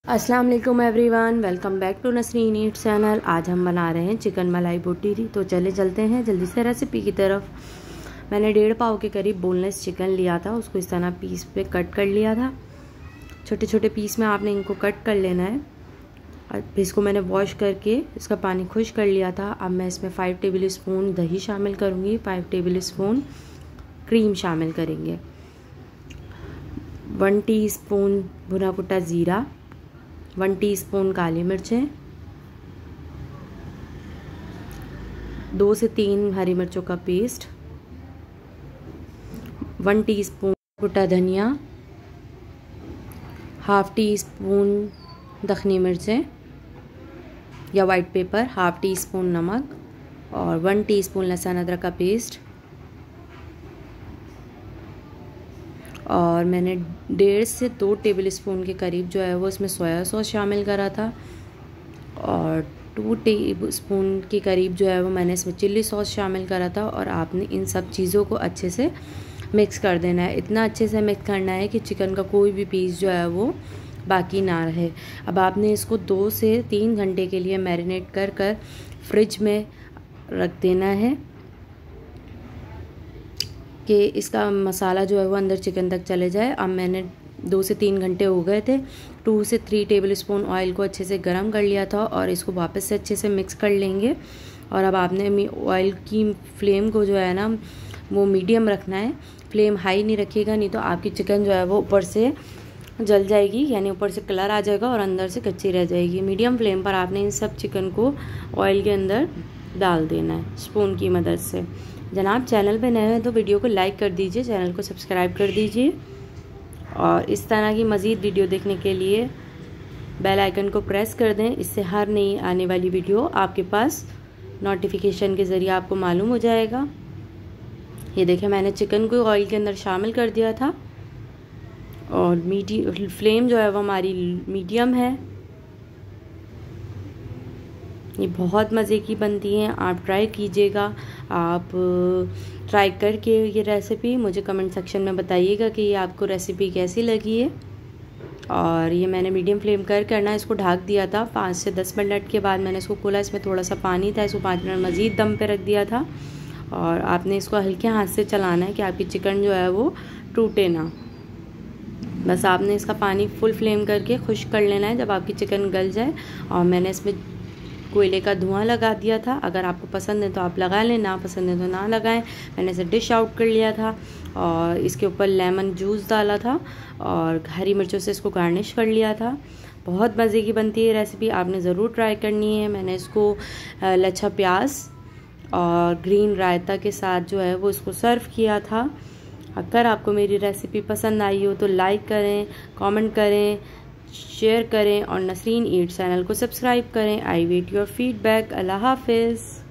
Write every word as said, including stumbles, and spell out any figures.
अस्सलाम वालेकुम everyone, welcome back to Nasreen eat channel. आज हम बना रहे हैं चिकन मलाई बोटी। तो चले चलते हैं जल्दी से रेसिपी की तरफ। मैंने डेढ़ पाव के करीब बोनलेस चिकन लिया था, उसको इस तरह पीस पे कट कर लिया था। छोटे छोटे पीस में आपने इनको कट कर लेना है। और फिर इसको मैंने वॉश करके इसका पानी खुश कर लिया था। अब मैं इसमें फाइव टेबल स्पून दही शामिल करूँगी, फाइव टेबल स्पून क्रीम शामिल करेंगे, वन टी स्पून भुना कुटा ज़ीरा, वन टीस्पून काली मिर्चें, दो से तीन हरी मिर्चों का पेस्ट, वन टीस्पून कुटा धनिया, हाफ टी स्पून दखनी मिर्चें या white pepper, half teaspoon नमक और वन टीस्पून लहसुन अदरक का पेस्ट। और मैंने डेढ़ से दो टेबल स्पून के करीब जो है वो इसमें सोया सॉस शामिल करा था। और टू टेबल स्पून के करीब जो है वो मैंने इसमें चिल्ली सॉस शामिल करा था। और आपने इन सब चीज़ों को अच्छे से मिक्स कर देना है। इतना अच्छे से मिक्स करना है कि चिकन का कोई भी पीस जो है वो बाकी ना रहे। अब आपने इसको दो से तीन घंटे के लिए मैरिनेट कर कर फ्रिज में रख देना है कि इसका मसाला जो है वो अंदर चिकन तक चले जाए। अब मैंने दो से तीन घंटे हो गए थे। टू से थ्री टेबल स्पून ऑयल को अच्छे से गरम कर लिया था और इसको वापस से अच्छे से मिक्स कर लेंगे। और अब आपने ऑयल की फ्लेम को जो है ना वो मीडियम रखना है। फ्लेम हाई नहीं रखिएगा, नहीं तो आपकी चिकन जो है वो ऊपर से जल जाएगी, यानी ऊपर से कलर आ जाएगा और अंदर से कच्ची रह जाएगी। मीडियम फ्लेम पर आपने इन सब चिकन को ऑयल के अंदर डाल देना है स्पून की मदद से। जनाब चैनल पे नए हैं तो वीडियो को लाइक कर दीजिए, चैनल को सब्सक्राइब कर दीजिए और इस तरह की मज़ीद वीडियो देखने के लिए बेल आइकन को प्रेस कर दें। इससे हर नई आने वाली वीडियो आपके पास नोटिफिकेशन के ज़रिए आपको मालूम हो जाएगा। ये देखिए मैंने चिकन को ऑयल के अंदर शामिल कर दिया था और मीडियम फ्लेम जो है वो हमारी मीडियम है। ये बहुत मज़े की बनती हैं, आप ट्राई कीजिएगा। आप ट्राई करके ये रेसिपी मुझे कमेंट सेक्शन में बताइएगा कि ये आपको रेसिपी कैसी लगी है। और ये मैंने मीडियम फ्लेम कर करना इसको ढक दिया था। पाँच से दस मिनट के बाद मैंने इसको खोला, इसमें थोड़ा सा पानी था, इसको पाँच मिनट मज़ीद दम पे रख दिया था। और आपने इसको हल्के हाथ से चलाना है कि आपकी चिकन जो है वो टूटे ना। बस आपने इसका पानी फुल फ्लेम करके खुश्क कर लेना है जब आपकी चिकन गल जाए। और मैंने इसमें कोयले का धुआं लगा दिया था। अगर आपको पसंद है तो आप लगा लें, ना पसंद है तो ना लगाएं। मैंने इसे डिश आउट कर लिया था और इसके ऊपर लेमन जूस डाला था और हरी मिर्चों से इसको गार्निश कर लिया था। बहुत मज़े की बनती है रेसिपी, आपने ज़रूर ट्राई करनी है। मैंने इसको लच्छा प्याज और ग्रीन रायता के साथ जो है वो इसको सर्व किया था। अगर आपको मेरी रेसिपी पसंद आई हो तो लाइक करें, कमेंट करें, शेयर करें और नसरीन ईट चैनल को सब्सक्राइब करें। I wait your feedback. अल्लाह हाफिज़।